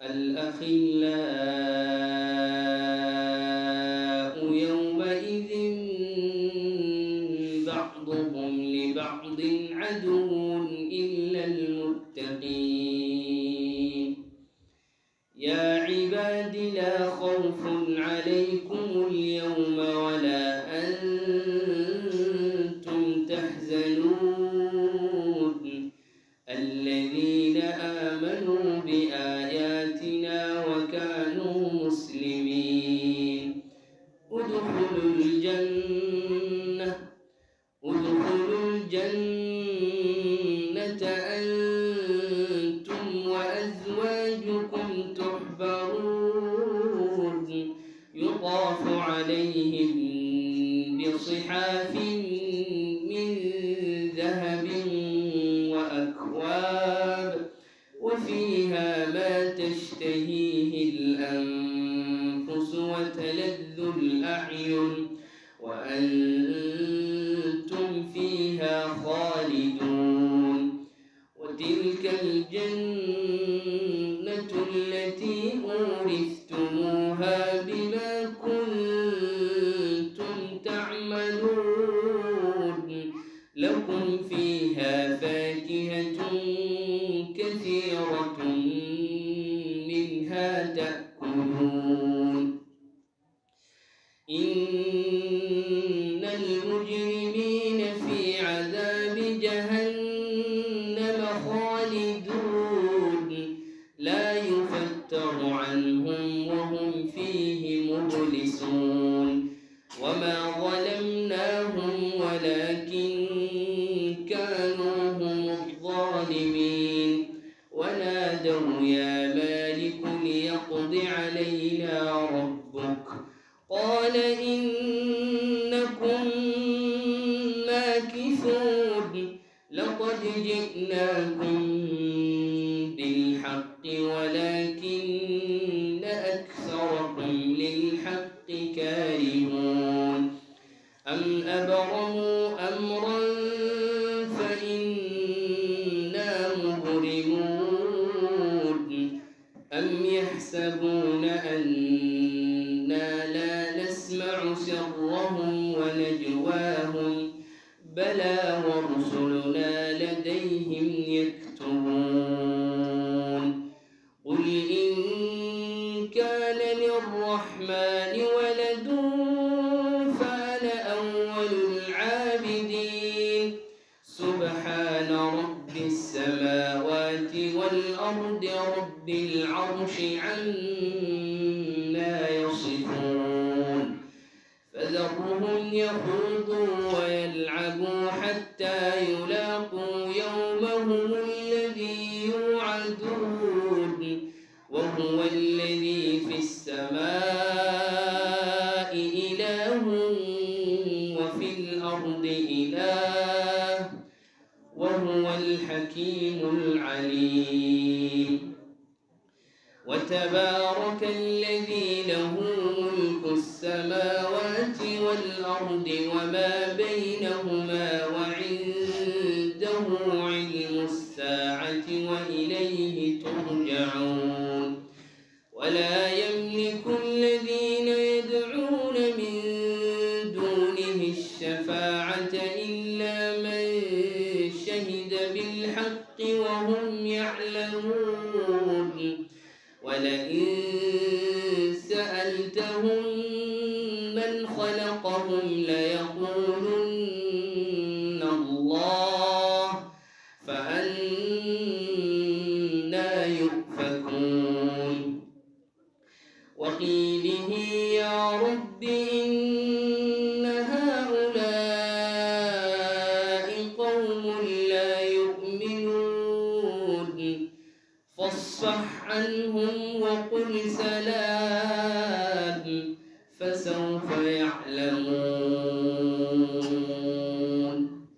الأخلاء يومئذ بعضهم لبعض عدو إلا المتقين. يا عباد لا خوف عليكم اليوم ولا أنتم تحزنون الذين آمنوا بآياتنا وكانوا مسلمين. ادخلوا الجنة أنتم وأزواجكم تحبرون يطاف عليهم بصحاف من ذهب وأكواب وفيها ما تشتهيه الأنفس وتلذ الأعين وأنتم فيها خالدون. وتلك الجنة التي أورثتموها بما كنتم تعملون لكم فيها فاكهة كثيرة منها تأكلون. إن المجرمين في عذاب جهنم خالدون لا يفتر عنهم وهم فيه مبلسون. وما ظلمناهم ولكن كانوا هم الظالمين. ونادوا يا مالك ليقض علينا ربك قال إنكم ماكثون. لقد جئناكم بالحق ولكن أكثركم للحق كارهون. أم أبرموا أمرا فإنا مبرمون أم يحسبون أنا لا نسمع سرهم ونجواهم بلى ورسلنا لديهم يكتبون. قل إن كان للرحمن ولد فأنا أول العابدين. سبحان رب السماوات والأرض رب العرش عما يصفون. فذرهم يخوضوا ويلعبوا حتى يلاقوا يومهم الذي يوعدون. وهو الذي في السماء إله وفي الأرض إله وهو الحكيم العليم. وتبارك الذي له ملك السماوات والأرض وما بينهما وعنده علم الساعة وإليه ترجعون. ولا يملك الذين يدعون من دونه الشفاعة إلا من شهد بالحق وهم يعلمون. ولئن سألتهم من خلقهم ليقولن الله فأنى يؤفكون. وقيله يا رب إن هؤلاء قوم لا يؤمنون فاصفح عنهم وقل سلام فسوف يعلمون.